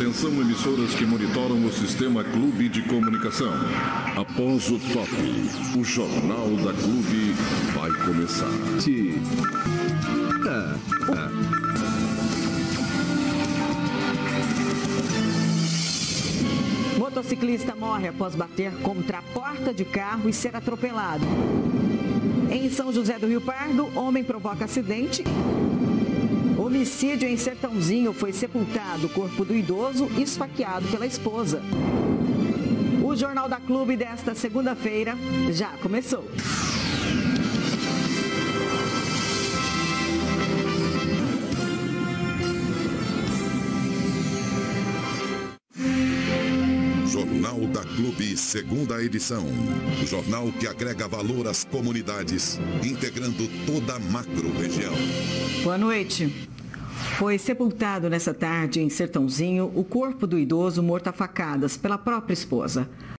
Atenção, emissoras que monitoram o sistema Clube de Comunicação. Após o top, o Jornal da Clube vai começar. Motociclista morre após bater contra a porta de carro e ser atropelado. Em São José do Rio Pardo, homem provoca acidente. Homicídio em Sertãozinho, foi sepultado o corpo do idoso esfaqueado pela esposa. O Jornal da Clube desta segunda-feira já começou. Jornal da Clube, segunda edição. Jornal que agrega valor às comunidades, integrando toda a macro-região. Boa noite. Foi sepultado nessa tarde em Sertãozinho o corpo do idoso morto a facadas pela própria esposa.